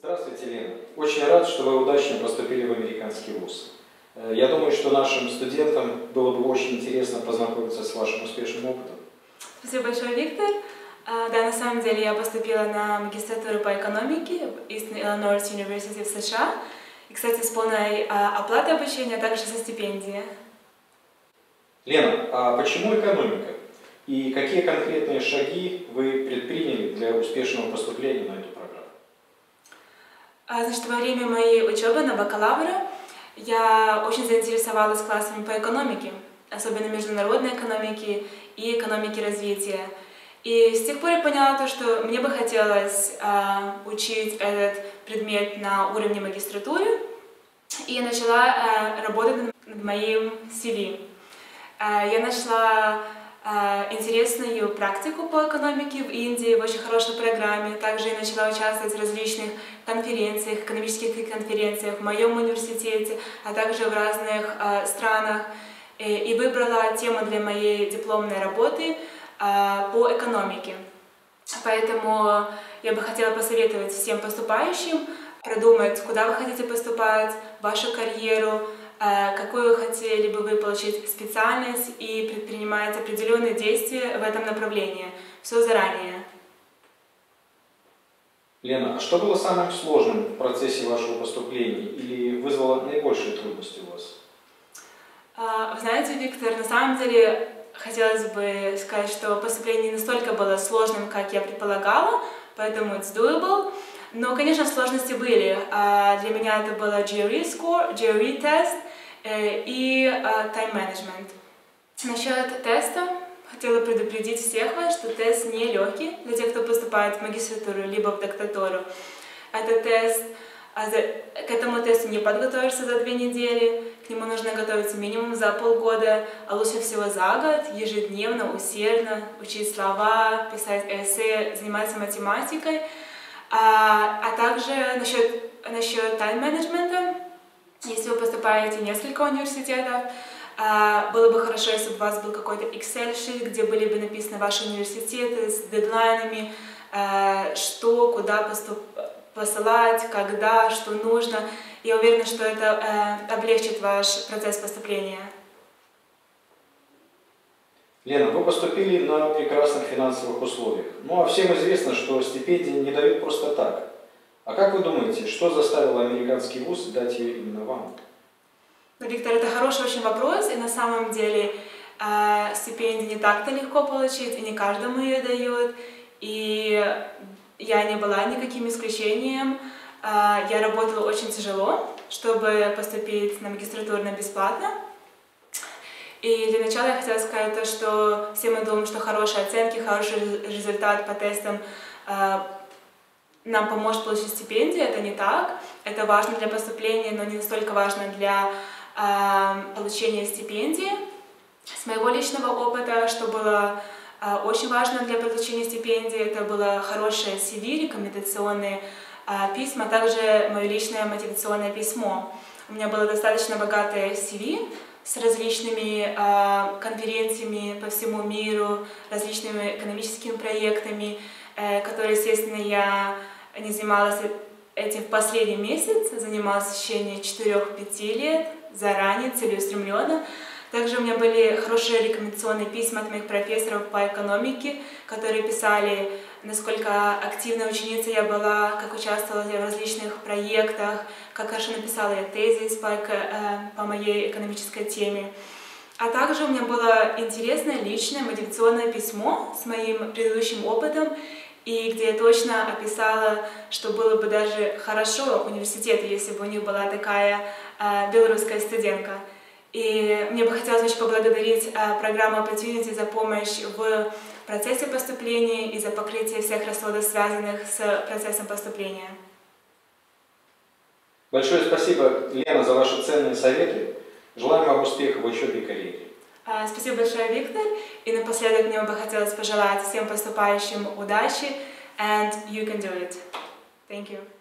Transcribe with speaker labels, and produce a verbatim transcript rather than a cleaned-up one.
Speaker 1: Здравствуйте, Лена. Очень рад, что вы удачно поступили в американский вуз. Я думаю, что нашим студентам было бы очень интересно познакомиться с вашим успешным опытом.
Speaker 2: Спасибо большое, Виктор. Да, на самом деле я поступила на магистратуру по экономике в Eastern Illinois University в США. И, кстати, с полной оплатой обучения, а также со стипендией.
Speaker 1: Лена, а почему экономика? И какие конкретные шаги вы предприняли для успешного поступления на эту программу?
Speaker 2: Значит, во время моей учебы на бакалавра я очень заинтересовалась классами по экономике, особенно международной экономике и экономике развития. И с тех пор я поняла то, что мне бы хотелось а, учить этот предмет на уровне магистратуры, и я начала а, работать над моим си ви. А, я нашла а, интересную практику по экономике в Индии в очень хорошей программе. Также я начала участвовать в различных конференциях, экономических конференциях в моем университете, а также в разных а, странах. И, и выбрала тему для моей дипломной работы по экономике. Поэтому я бы хотела посоветовать всем поступающим продумать, куда вы хотите поступать, вашу карьеру, какую хотели бы вы получить специальность и предпринимать определенные действия в этом направлении. Все заранее.
Speaker 1: Лена, а что было самым сложным в процессе вашего поступления или вызвало наибольшие трудности у вас?
Speaker 2: Вы знаете, Виктор, на самом деле хотелось бы сказать, что поступление не настолько было сложным, как я предполагала, поэтому it's doable. Но, конечно, сложности были. Для меня это было джи ар и score, джи ар и тест и time management. Насчет теста хотела предупредить всех вас, что тест не легкий для тех, кто поступает в магистратуру либо в докторатуру. Это тест, к этому тесту не подготовишься за две недели. К нему нужно готовиться минимум за полгода, а лучше всего за год, ежедневно, усердно, учить слова, писать эссе, заниматься математикой. А, а также насчет, насчет тайм-менеджмента, если вы поступаете в несколько университетов, а, было бы хорошо, если бы у вас был какой-то Excel-шит, где были бы написаны ваши университеты с дедлайнами, а, что, куда поступать, посылать, когда, что нужно. Я уверена, что это э, облегчит ваш процесс поступления.
Speaker 1: Лена, вы поступили на прекрасных финансовых условиях. Ну а всем известно, что стипендии не дают просто так. А как вы думаете, что заставило американский вуз дать ее именно вам?
Speaker 2: Ну, Виктор, это хороший очень вопрос, и на самом деле э, стипендию не так-то легко получить, и не каждому ее дают. И я не была никаким исключением. Я работала очень тяжело, чтобы поступить на магистратуру бесплатно. И для начала я хотела сказать то, что все мы думаем, что хорошие оценки, хороший результат по тестам нам поможет получить стипендию. Это не так. Это важно для поступления, но не настолько важно для получения стипендии. С моего личного опыта, что было очень важно для получения стипендии, это было хорошее си ви, рекомендационные а, письма, а также мое личное мотивационное письмо. У меня было достаточно богатое си ви с различными а, конференциями по всему миру, различными экономическими проектами, э, которые, естественно, я не занималась этим в последний месяц, занималась в течение четырёх-пяти лет, заранее, целеустремленно. Также у меня были хорошие рекомендационные письма от моих профессоров по экономике, которые писали, насколько активной ученицей я была, как участвовала я в различных проектах, как хорошо написала я тезис по, по моей экономической теме. А также у меня было интересное личное мотивационное письмо с моим предыдущим опытом, и где я точно описала, что было бы даже хорошо университету, если бы у них была такая э, белорусская студентка. И мне бы хотелось очень поблагодарить э, программу Opportunity за помощь в процессе поступления и за покрытие всех расходов, связанных с процессом поступления.
Speaker 1: Большое спасибо, Лена, за ваши ценные советы. Желаем вам успехов в учебе и карьере.
Speaker 2: Э, спасибо большое, Виктор. И напоследок мне бы хотелось пожелать всем поступающим удачи. And you can do it. Thank you.